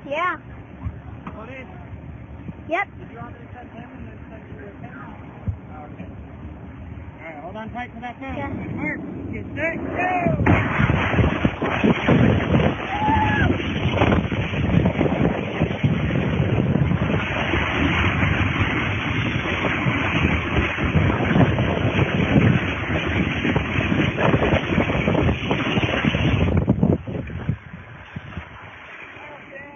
Yeah. What is? Yep. Did you want me to send him and then send you your pin? Oh, okay. Alright, hold on tight for that phone. Yeah. Mark, get set, go!